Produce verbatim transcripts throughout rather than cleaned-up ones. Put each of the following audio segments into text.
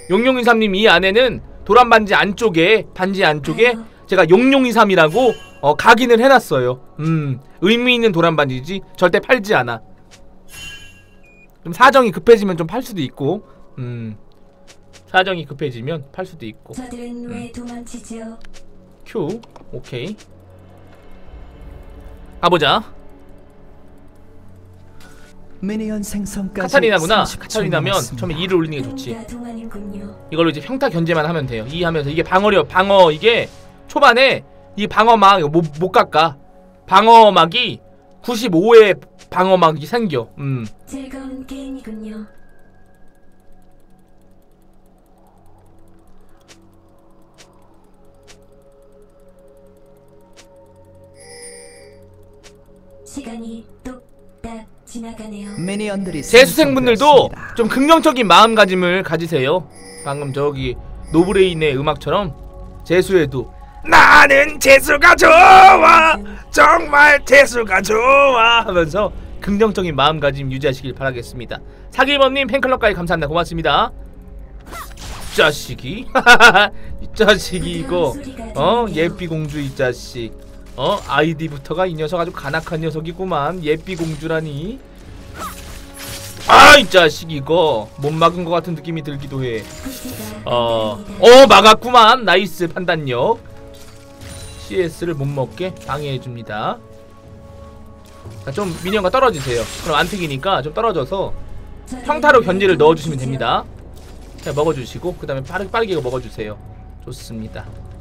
용용이삼님 이 안에는 도란반지 안쪽에 반지 안쪽에 제가 용용이삼이라고 어, 각인을 해놨어요. 음 의미있는 도란반지지 절대 팔지 않아. 좀 사정이 급해지면 좀 팔 수도 있고 음 사정이 급해지면 팔 수도 있고. 저들은 왜 도망치죠? Q 오케이 가보자. 미니언 생성까지 카타리나구나. 카타리나면 처음에 이를 올리는 게 좋지. 이걸로 이제 평타 견제만 하면 돼요. 이 하면서 이게 방어력 방어 이게 초반에 이 방어막 못, 못 깎아. 방어막이 구십오의 방어막이 생겨. 음. 즐거운 게임이군요. 시간이 뚝딱 지나가네요. 미니언들이 재수생분들도 좀 긍정적인 마음가짐을 가지세요. 방금 저기 노브레인의 음악처럼 재수해도 나는 재수가 좋아 정말 재수가 좋아 하면서 긍정적인 마음가짐 유지하시길 바라겠습니다. 사기범님 팬클럽까지 감사합니다. 고맙습니다. 이 자식이 이 자식이 이거 어 예삐공주 이 자식 어 아이디부터가 이 녀석 아주 간악한 녀석이구만. 예삐공주라니. 아 이 자식 이거 못 막은 것 같은 느낌이 들기도 해. 어, 어 막았구만. 나이스 판단력. 씨에스를 못 먹게 방해해줍니다. 자, 좀 미니언과 떨어지세요. 그럼 안특이니까 좀 떨어져서 평타로 견제를 넣어주시면 됩니다. 자 먹어주시고 그 다음에 빠르, 빠르게 먹어주세요. 좋습니다.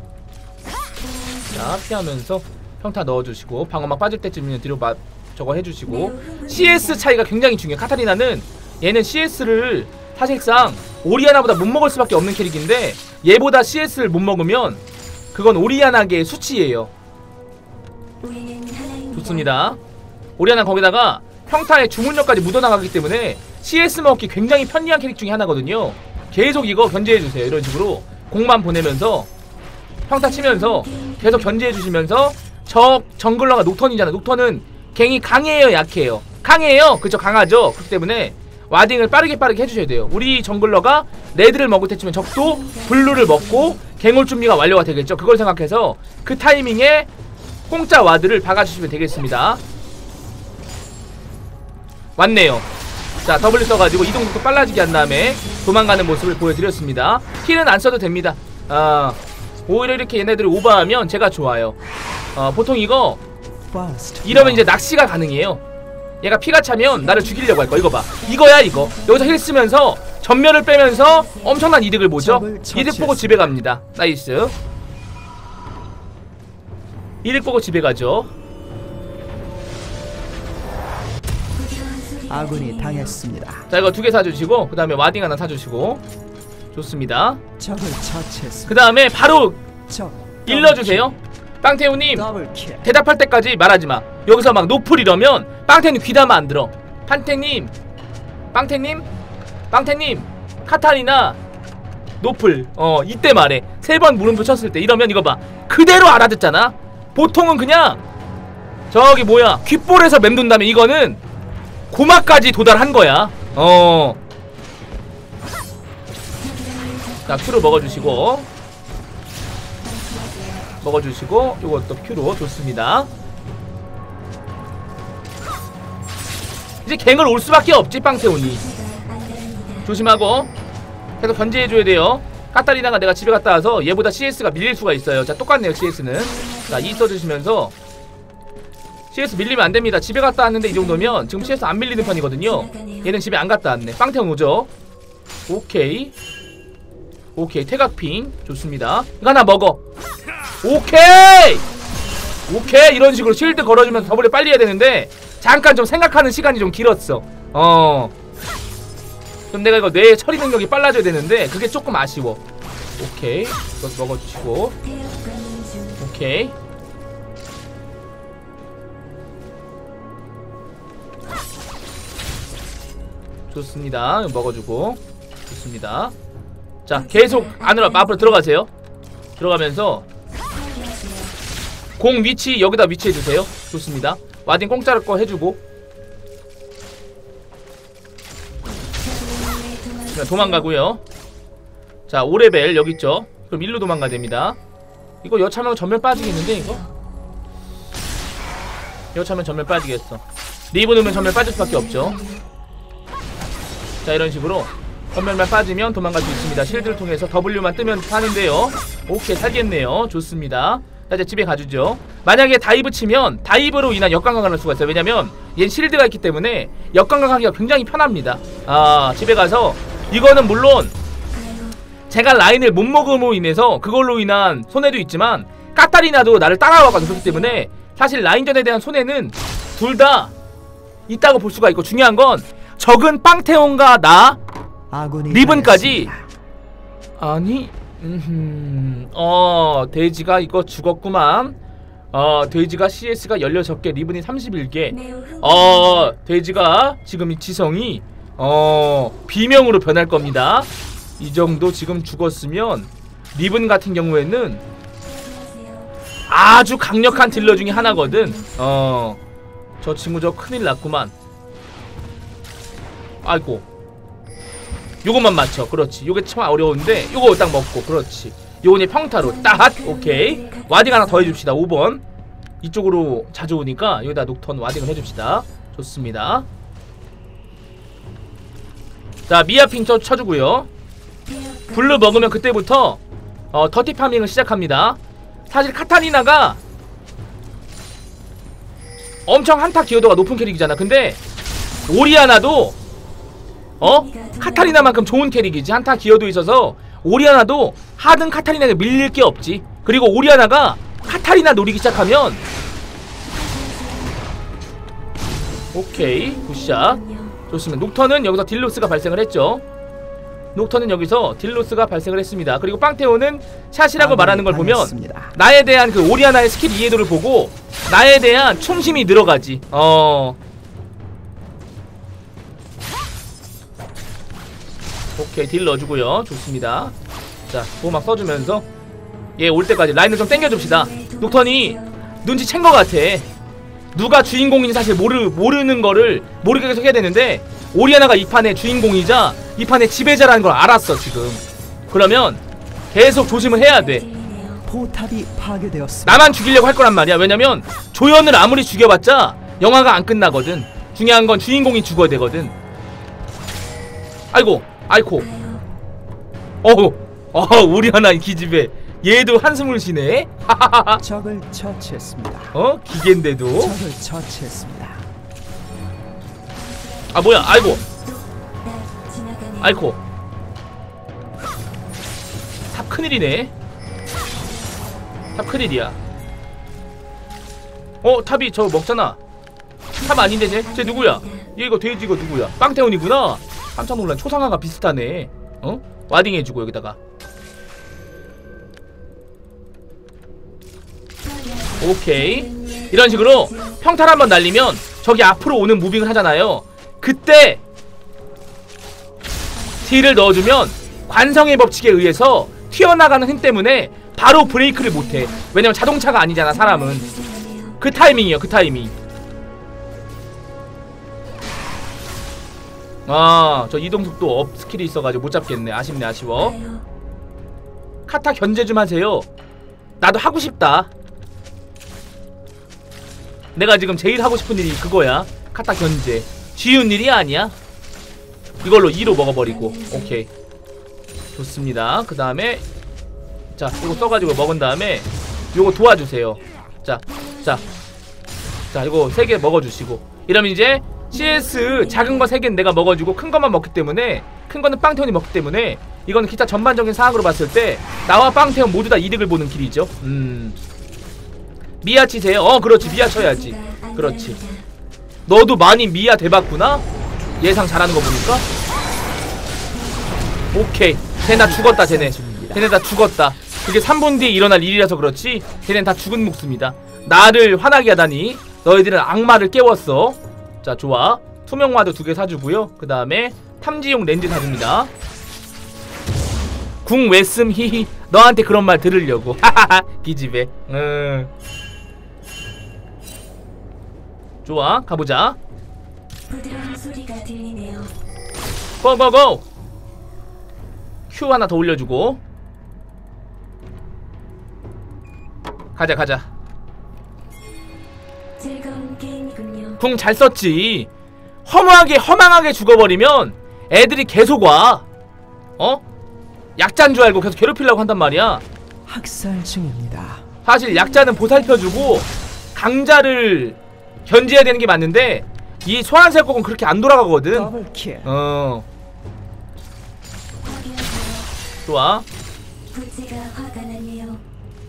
자 피하면서 평타 넣어주시고 방어막 빠질 때쯤이면 뒤로 마, 저거 해주시고 씨에스 차이가 굉장히 중요해. 카타리나는 얘는 씨에스를 사실상 오리아나보다 못 먹을 수밖에 없는 캐릭인데 얘보다 씨에스를 못 먹으면 그건 오리아나계의 수치예요. 좋습니다. 오리아나 거기다가 평타에 주문력까지 묻어나가기 때문에 씨에스 먹기 굉장히 편리한 캐릭 중에 하나거든요. 계속 이거 견제해주세요. 이런 식으로 공만 보내면서 평타 치면서 계속 견제해주시면서 저 정글러가 녹턴이잖아. 녹턴은 갱이 강해요 약해요? 강해요. 그쵸 강하죠. 그렇기 때문에 와딩을 빠르게 빠르게 해주셔야 돼요. 우리 정글러가 레드를 먹을 때쯤엔 적도 블루를 먹고 갱올 준비가 완료가 되겠죠. 그걸 생각해서 그 타이밍에 공짜 와드를 박아주시면 되겠습니다. 왔네요. 자 더블 써가지고 이동속도 빨라지게 한 다음에 도망가는 모습을 보여드렸습니다. 힐은 안 써도 됩니다. 아 오히려 이렇게 얘네들이 오버하면 제가 좋아요. 어 보통 이거 이러면 이제 낚시가 가능해요. 얘가 피가 차면 나를 죽이려고 할 거야. 이거 봐 이거야 이거. 여기서 힐 쓰면서 전멸을 빼면서 엄청난 이득을 보죠. 이득 보고 집에 갑니다. 나이스. 이득 보고 집에 가죠. 아군이 당했습니다. 자 이거 두 개 사주시고 그 다음에 와딩 하나 사주시고 좋습니다. 적을 처치했습니다. 그 다음에 바로 적, 일러주세요. 빵태우님 더블킬. 대답할 때까지 말하지마. 여기서 막 노플 이러면 빵태님 귀담아 안 들어. 판태님 빵태님 빵태님 카타리나 노플 어 이때 말해. 세 번 물음표 쳤을 때 이러면 이거 봐 그대로 알아듣잖아. 보통은 그냥 저기 뭐야 귓볼에서 맴돈다면 이거는 고막까지 도달한 거야. 어. 자 큐로 먹어주시고 먹어주시고 요것도 큐로 좋습니다. 이제 갱을 올 수밖에 없지 빵태훈이. 조심하고 계속 견제해줘야 돼요. 카타리나가 내가 집에 갔다 와서 얘보다 씨에스가 밀릴 수가 있어요. 자 똑같네요. 씨에스는 자 이 써주시면서 씨에스 밀리면 안됩니다. 집에 갔다 왔는데 이 정도면 지금 씨에스 안 밀리는 편이거든요. 얘는 집에 안 갔다 왔네. 빵태훈 오죠. 오케이 오케이 태각핑 좋습니다. 이거 하나 먹어. 오케이 오케이 이런 식으로 실드 걸어주면서 더블에 빨리 해야 되는데 잠깐 좀 생각하는 시간이 좀 길었어. 어 그럼 내가 이거 뇌의 처리 능력이 빨라져야 되는데 그게 조금 아쉬워. 오케이 이거 먹어주시고 오케이 좋습니다. 이거 먹어주고 좋습니다. 자 계속 안으로 앞으로 들어가세요. 들어가면서 공 위치 여기다 위치해주세요. 좋습니다. 와딩 공짜로 거 해주고 도망가고요. 자 오 레벨 여기 있죠. 그럼 일로 도망가야 됩니다. 이거 여차하면 전멸 빠지겠는데 이거? 여차하면 전멸 빠지겠어. 리브 넣으면 전멸 빠질 수밖에 없죠. 자 이런 식으로 전멸만 빠지면 도망갈 수 있습니다. 실드를 통해서 W만 뜨면 사는데요. 오케이 살겠네요. 좋습니다. 자 이제 집에 가주죠. 만약에 다이브 치면 다이브로 인한 역광각을 할 수가 있어요. 왜냐면 얘는 실드가 있기 때문에 역광각하기가 굉장히 편합니다. 아 집에 가서 이거는 물론 제가 라인을 못 먹음으로 인해서 그걸로 인한 손해도 있지만 까타리나도 나를 따라와가지고 그렇기 때문에 사실 라인전에 대한 손해는 둘 다 있다고 볼 수가 있고, 중요한 건 적은 빵태온과 나 리븐까지 아니 음흠 어 돼지가 이거 죽었구만. 어 돼지가 씨에스가 열여섯 개 리븐이 삼십일 개. 어 돼지가 지금 이 지성이 어 비명으로 변할 겁니다. 이 정도 지금 죽었으면 리븐 같은 경우에는 아주 강력한 딜러 중에 하나거든. 어 저 친구 저 큰일 났구만. 아이고 요것만 맞춰. 그렇지. 요게 참 어려운데 요거 딱 먹고. 그렇지. 요거니 평타로 딱. 오케이. 와딩 하나 더 해줍시다. 오 번 이쪽으로 자주 오니까 여기다 녹턴 와딩을 해줍시다. 좋습니다. 자 미아핑 쳐, 쳐주고요. 블루 먹으면 그때부터 어, 더티 파밍을 시작합니다. 사실 카타리나가 엄청 한타 기여도가 높은 캐릭이잖아. 근데 오리아나도 어? 카타리나만큼 좋은 캐릭이지. 한타 기여도 있어서 오리아나도 하등 카타리나에 밀릴 게 없지. 그리고 오리아나가 카타리나 노리기 시작하면 오케이 굿샷. 좋습니다. 녹턴은 여기서 딜로스가 발생을 했죠. 녹턴은 여기서 딜로스가 발생을 했습니다. 그리고 빵테오는 샷이라고 아, 말하는 걸 보면 나에 대한 그 오리아나의 스킬 이해도를 보고 나에 대한 충심이 늘어가지. 어 오케이 딜 넣어주고요. 좋습니다. 자 보호막 써주면서 얘 올 때까지 라인을 좀 당겨줍시다. 녹턴이 눈치챈 것 같아. 누가 주인공인지 사실 모르, 모르는 거를 모르게 계속 해야 되는데 오리아나가 이 판의 주인공이자 이 판의 지배자라는 걸 알았어 지금. 그러면 계속 조심을 해야 돼. 포탑이 파괴되었습니다. 나만 죽이려고 할 거란 말이야. 왜냐면 조연을 아무리 죽여봤자 영화가 안 끝나거든. 중요한 건 주인공이 죽어야 되거든. 아이고 아이코 어우 어 오리아나 기집애 얘도 한숨을 쉬네. 적을 처치했습니다. 어? 기계인데도 적을 처치했습니다. 아 뭐야 아이고 아이코 탑 큰일이네. 탑 큰일이야. 어 탑이 저 먹잖아. 탑 아닌데 쟤? 쟤 누구야? 얘 이거 돼지 이거 누구야? 빵태원이구나. 깜짝 놀란. 초상화가 비슷하네. 어? 와딩 해주고 여기다가 오케이. 이런 식으로 평탄 한번 날리면 저기 앞으로 오는 무빙을 하잖아요. 그때 딜을 넣어주면 관성의 법칙에 의해서 튀어나가는 힘 때문에 바로 브레이크를 못해. 왜냐면 자동차가 아니잖아 사람은. 그 타이밍이에요 그 타이밍. 아 저 이동속도 업 스킬이 있어가지고 못 잡겠네. 아쉽네 아쉬워. 카타 견제 좀 하세요. 나도 하고 싶다. 내가 지금 제일 하고 싶은 일이 그거야. 카타 견제. 쉬운 일이 아니야. 이걸로 이로 먹어버리고. 오케이 좋습니다. 그 다음에 자 이거 써가지고 먹은 다음에 요거 도와주세요. 자 자 자 이거 세 개 먹어주시고 이러면 이제 씨에스 작은 거 세 개는 내가 먹어주고 큰 것만 먹기 때문에 큰 거는 빵태원이 먹기 때문에 이거는 기타 전반적인 사항으로 봤을 때 나와 빵태원 모두 다 이득을 보는 길이죠. 음 미아 치세요. 어 그렇지 미아 쳐야지. 그렇지. 너도 많이 미아 대봤구나. 예상 잘하는 거 보니까. 오케이 쟤네 다 죽었다. 쟤네 쟤네 다 죽었다. 그게 삼 분 뒤에 일어날 일이라서 그렇지 쟤네는 다 죽은 목숨이다. 나를 화나게 하다니. 너희들은 악마를 깨웠어. 자 좋아. 투명화도 두 개 사주고요. 그 다음에 탐지용 렌즈 사줍니다. 궁 왜 씀 히히. 너한테 그런 말 들으려고. 하하하 기집애. 음. 좋아 가보자. 부드러운 소리가 들리네요. 고고고. Q 하나 더 올려주고 가자 가자. 즐거운 게임이군요. 궁 잘 썼지. 허무하게 허망하게 죽어버리면 애들이 계속 와. 어? 약자인 줄 알고 계속 괴롭히려고 한단 말이야. 학살 중입니다. 사실 약자는 보살펴주고 강자를 견제해야 되는 게 맞는데 이 소환사 곡은 그렇게 안 돌아가거든. 더블킬. 어 확인하세요. 좋아. 부지가 화가 나네요.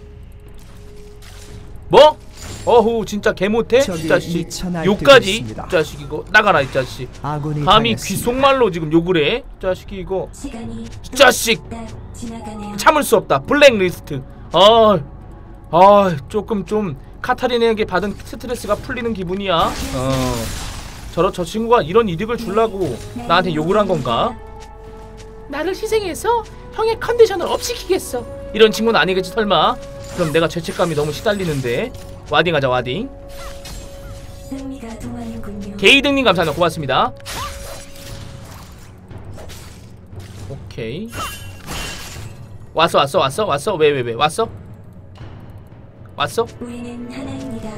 뭐? 어후 진짜 개못해? 저기 이 자식 미쳐 날뛰고 욕까지? 있습니다. 이 자식 이거 나가라 이 자식. 아군이 감히 당했습니다. 귓속말로 지금 욕을 해? 이 자식이 이거 시간이 이 자식 딱 지나가네요. 참을 수 없다. 블랙리스트. 아, 아 조금 좀 카타린에게 받은 스트레스가 풀리는 기분이야. 어, 저러 저 친구가 이런 이득을 주려고 나한테 욕을 한 건가? 나를 희생해서 형의 컨디션을 업시키겠어. 이런 친구는 아니겠지 설마? 그럼 내가 죄책감이 너무 시달리는데. 와딩하자 와딩. 흥미가 동하는군요. 게이등님 감사합니다. 고맙습니다. 오케이. 왔어 왔어 왔어 왔어. 왜 왜 왜 왔어? 왔어? 우리는 하나입니다.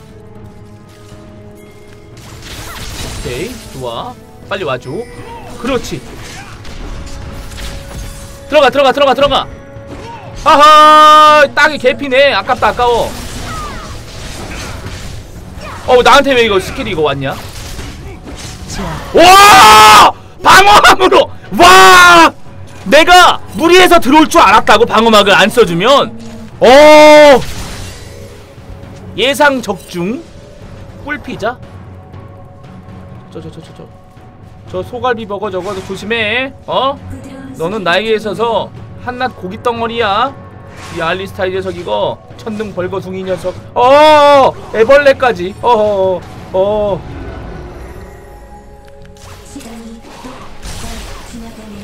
오케이 좋아. 빨리 와줘. 그렇지. 들어가 들어가 들어가 들어가. 하하 땅이 개피네. 아깝다 아까워. 어 나한테 왜 이거 스킬이 이거 왔냐? 와 방어함으로. 와 내가 무리해서 들어올 줄 알았다고. 방어막을 안 써주면. 어 예상 적중. 꿀피자. 저 저 저 저 저 저 소갈비 버거 저거 조심해. 어? 너는 나에게 있어서 한낱 고기 덩어리야. 이 알리스타 이 녀석 이거 천둥 벌거숭이 녀석. 어 애벌레까지. 어어 어. 시간이 딱 지나가네요.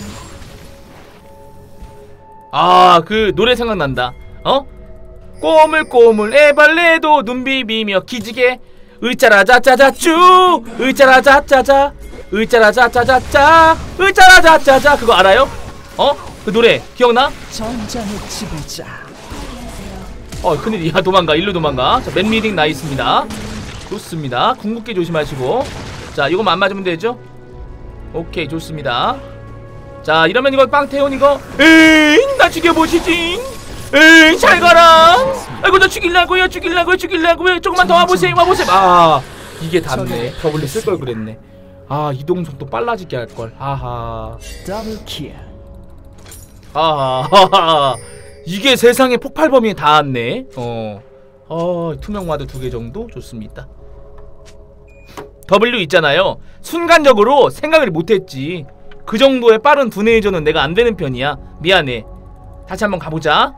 아 그 노래 생각난다. 어? 꼬물꼬물 애벌레도 눈 비비며 기지개 으짜라자짜자쭈 으짜라자짜자 으짜라자짜자짜 으짜라자짜자. 그거 알아요? 어? 그 노래 기억나? 전장의 지배자. 어 큰일이야. 도망가. 일로 도망가. 자 맨리딩 나있습니다. 좋습니다. 궁극기 조심하시고. 자 이거만 안 맞으면 되죠? 오케이 좋습니다. 자 이러면 이거 빵태온 이거 에잉 나 죽여보시지. 에잉 잘 가라. 아이고 나 죽일라고요 죽일라고요 죽일라고요. 조금만 더 와보세요 와보세요. 아 이게 답네. 더블리 쓸걸 그랬네. 아 이동속도 빨라지게 할걸. 하하 더블킬. 하하 이게 세상에 폭발 범위에 닿았네. 어, 어 투명화도 두 개 정도 좋습니다. W 있잖아요. 순간적으로 생각을 못했지. 그 정도의 빠른 두뇌 회전은 내가 안 되는 편이야. 미안해. 다시 한번 가보자.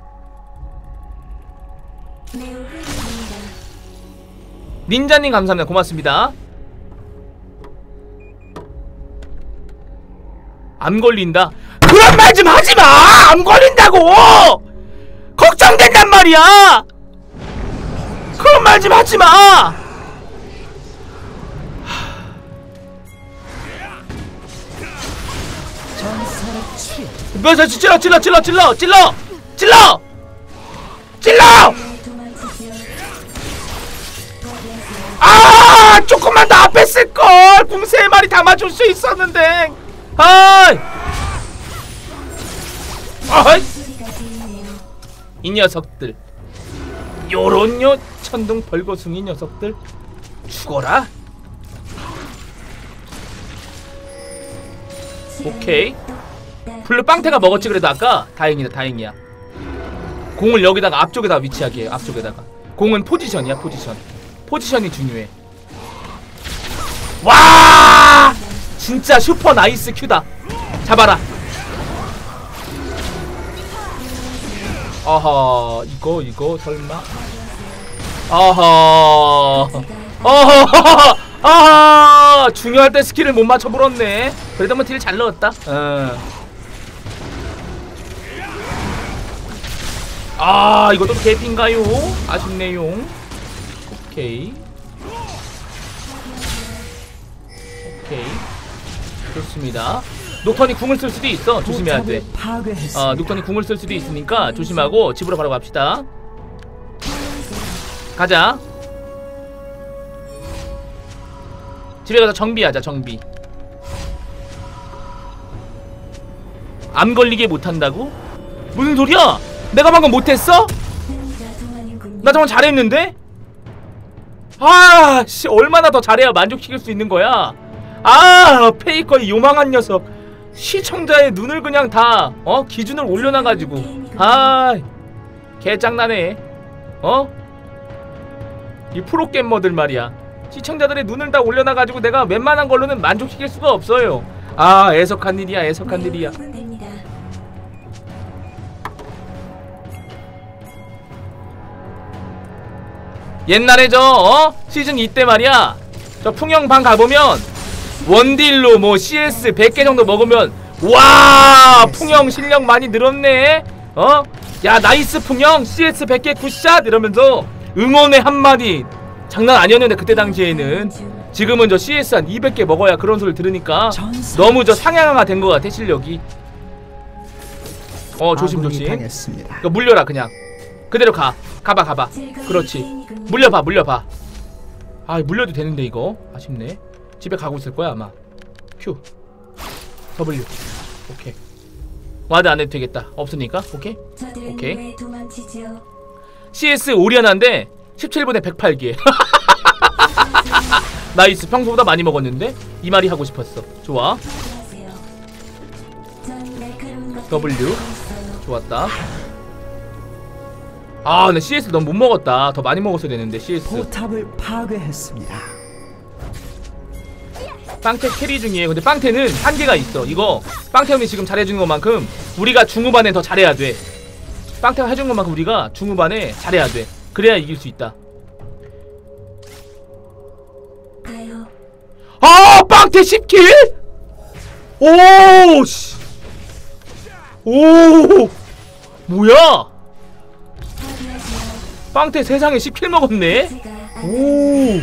매우 훌륭합니다. 닌자님 감사합니다. 고맙습니다. 안 걸린다. 그런 말 좀 하지마. 안 걸린다고. 걱정된단 말이야. 그런 말 좀 하지마. 전설의 치. 몇 찔러 찔러 찔러 찔러 찔러 찔러 찔러. 도망치지요. 아 조금만 더 앞에 쓸걸. 궁 세 마리 담아줄 수 있었는데. 아이 아이 소리가 들리네요. 이 녀석들 요런 요 천둥 벌거숭이 녀석들 죽어라. 오케이 블루 빵태가 먹었지. 그래도 아까 다행이다 다행이야. 공을 여기다가 앞쪽에다 위치하게 해. 앞쪽에다가 공은 포지션이야. 포지션 포지션이 중요해. 와 진짜 슈퍼 나이스 큐다. 잡아라. 아하 이거 이거 설마. 아하 아하 아하 중요할 때 스킬을 못 맞춰 불었네. 그래도 뭐 딜 잘 넣었다. 어. 아 이것도 개피인가요? 아쉽네요. 오케이 오케이 좋습니다. 녹턴이 궁을 쓸 수도 있어. 조심해야 돼. 포탑을 파괴했습니다. 어, 녹턴이 궁을 쓸 수도 있으니까 조심하고 집으로 바로 갑시다. 가자. 집에 가서 정비하자. 정비. 암 걸리게 못한다고? 무슨 소리야? 내가 방금 못했어? 나 정말 잘했는데? 아, 씨, 얼마나 더 잘해야 만족시킬 수 있는 거야? 아, 페이커의 요망한 녀석. 시청자의 눈을 그냥 다, 어? 기준을 올려놔가지고. 아, 개짱나네. 어? 이 프로게이머들 말이야. 시청자들의 눈을 다 올려놔가지고 내가 웬만한 걸로는 만족시킬 수가 없어요. 아, 애석한 일이야, 애석한 일이야. 옛날에 저 어? 시즌 이 때 말이야, 저 풍영방 가보면 원딜로 뭐 씨에스 백 개 정도 먹으면 와, 풍영 실력 많이 늘었네. 어? 야, 나이스 풍영, 씨에스 백 개 굿샷 이러면서 응원의 한마디 장난 아니었는데 그때 당시에는. 지금은 저 씨에스 한 이백 개 먹어야 그런 소리를 들으니까 너무 저 상향화가 된 것 같아, 실력이. 어, 조심조심. 이거 물려라. 그냥 그대로 가. 가봐 가봐. 그렇지. 물려봐 물려봐. 아, 물려도 되는데 이거 아쉽네. 집에 가고 있을 거야 아마. Q W. 오케이. 와드 안 해도 되겠다. 없으니까. 오케이 오케이. 씨에스 오리아나인데 십칠 분에 백팔 개. 나이스. 평소보다 많이 먹었는데 이 말이 하고 싶었어. 좋아. W. 좋았다. 아, 근데 씨에스 너무 못 먹었다. 더 많이 먹었어야 되는데. 씨에스 포탑을 파괴했습니다. 빵태 캐리 중이에요. 근데 빵태는 한계가 있어. 이거 빵태 형이 지금 잘해주는 것만큼 우리가 중후반에 더 잘해야 돼. 빵태가 해준 것만큼 우리가 중후반에 잘해야 돼. 그래야 이길 수 있다. 아, 빵태 십 킬? 오, 씨. 오, 뭐야? 빵태 세상에 십 킬 먹었네? 오.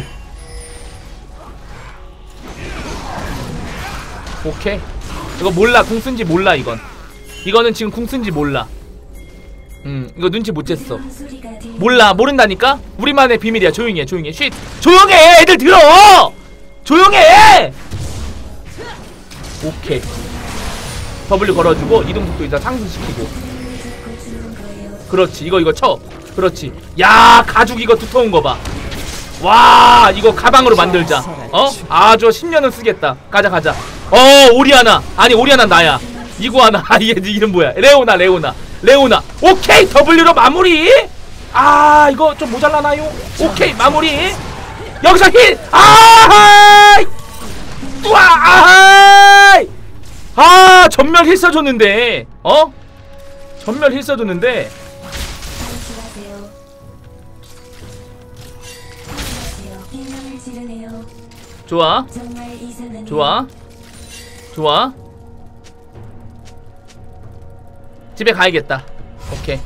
오케이. 이거 몰라. 궁 쓴지 몰라, 이건. 이거는 지금 궁 쓴지 몰라. 음, 이거 눈치 못 챘어. 몰라. 모른다니까? 우리만의 비밀이야. 조용히 해, 조용히 해. 쉿! 조용해! 애들 들어! 조용해! 오케이. W 걸어주고 이동속도 일단 상승시키고. 그렇지. 이거 이거 쳐. 그렇지. 야, 가죽 이거 두터운 거 봐. 와, 이거 가방으로 만들자. 어? 아주 십 년은 쓰겠다. 가자 가자. 어, 오리아나. 아니, 오리아나 나야. 이구아나. 아, 얘 이름 뭐야? 레오나 레오나 레오나. 오케이. W로 마무리. 아, 이거 좀 모자라나요? 오케이, 마무리. 여기서 힐. 아하이. 우와. 아하이. 아, 전멸 힐 써줬는데. 어? 전멸 힐 써줬는데. 좋아. 좋아. 좋아. 집에 가야겠다. 오케이.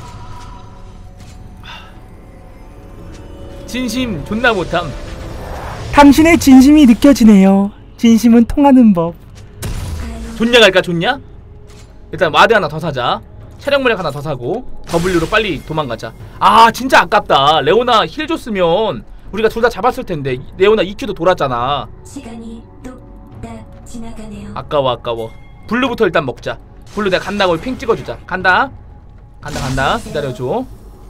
진심 존나 못함. 당신의 진심이 느껴지네요. 진심은 통하는 법. 좋냐 갈까? 좋냐? 일단 와드 하나 더 사자. 체력 물약 하나 더 사고 W로 빨리 도망가자. 아, 진짜 아깝다. 레오나 힐 줬으면 우리가 둘 다 잡았을 텐데. 레오나 이큐도 돌았잖아. 시간이 뚝딱 지나가네요. 아까워 아까워. 블루부터 일단 먹자. 블루 내가 간다고 핑 찍어주자. 간다 간다 간다. 기다려줘.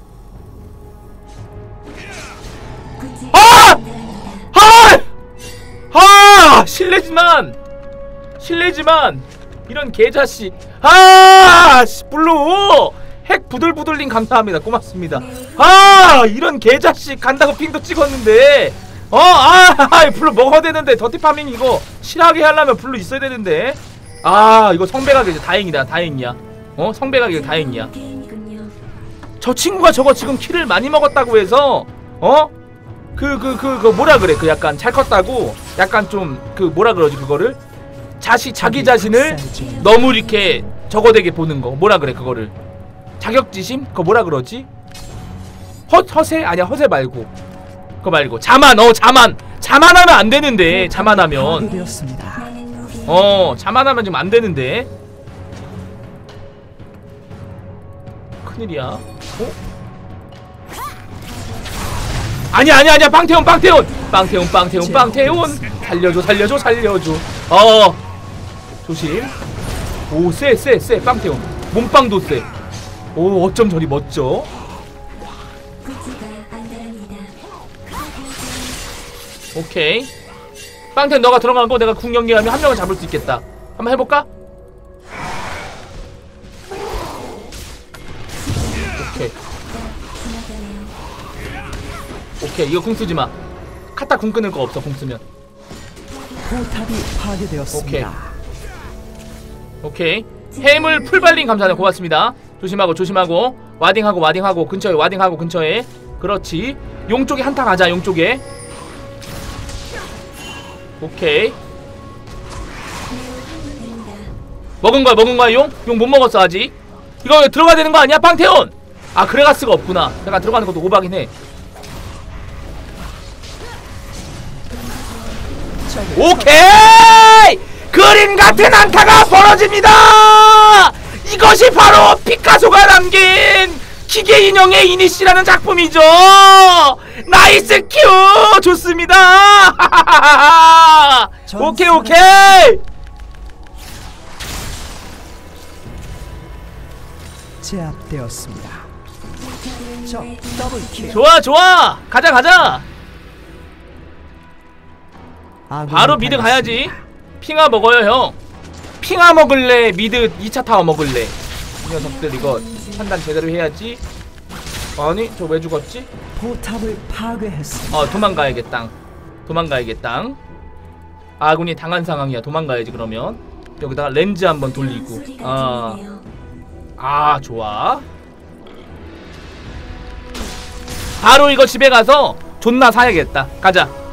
아! 아! 아! 실례지만 실례지만 이런 개자식. 아! 블루 핵 부들부들링 감사합니다. 고맙습니다. 아, 이런 개자식. 간다고 핑도 찍었는데 어? 아, 블루 먹어야 되는데. 더티파밍 이거 실하게 하려면 블루 있어야 되는데. 아, 이거 성배가게 다행이다. 다행이야. 어? 성배가게 다행이야. 저 친구가 저거 지금 킬을 많이 먹었다고 해서 어? 그 그 그 그 뭐라 그래? 그 약간 잘 컸다고 약간 좀 그 뭐라 그러지 그거를? 자시 자기 자신을 너무 이렇게 저거되게 보는 거. 뭐라 그래 그거를? 자격지심? 그거 뭐라 그러지? 허, 허세? 아니야, 허세 말고 그거 말고 자만. 어, 자만. 자만하면 안 되는데. 자만하면 어 자만하면 지금 안되는데. 큰일이야. 어? 아니야 아니야 아니야. 빵태온 빵태온 빵태온 빵태온 빵태온. 살려줘 살려줘 살려줘. 어 조심. 오 쎄 쎄 쎄. 빵태온 몸빵도 쎄. 오 어쩜 저리 멋져. 구지가 안달합니다. 오케이. 빵태온 너가 들어가고 내가 궁 연계하면 한 명을 잡을 수 있겠다. 한번 해볼까? 오케이 오케이. 이거 궁 쓰지마. 카타 궁 끊을 거 없어 궁 쓰면. 포탑이 파괴되었습니다. 오케이. 해물 풀발링 감사합니다. 고맙습니다. 조심하고 조심하고. 와딩하고 와딩하고 근처에 와딩하고 근처에. 그렇지. 용쪽에 한타 가자. 용쪽에. 오케이. 먹은거야 먹은거야 용? 용 못 먹었어 아직. 이거 들어가야 되는 거 아니야 빵태온? 아 그레가스가 없구나. 내가 들어가는 것도 오바긴 해. 오케이! 그림 같은 안타가 벌어집니다! 이것이 바로 피카소가 남긴 기계 인형의 이니시라는 작품이죠! 나이스 큐! 좋습니다! 오케이, 오케이! 제압되었습니다. 적 더블킬. 좋아, 좋아! 가자, 가자! 아군이 바로 미드 가야지. 당했습니다. 핑하 먹어요 형. 핑하 먹을래 미드 이 차 타워 먹을래. 이 녀석들 이거 판단 제대로 해야지. 아니 저 왜 죽었지? 포탑을 파괴했습니다. 어 도망가야겠당. 도망가야겠당. 아군이 당한 상황이야. 도망가야지 그러면. 여기다가 렌즈 한번 돌리고. 아, 아 좋아. 바로 이거 집에 가서 존나 사야겠다. 가자.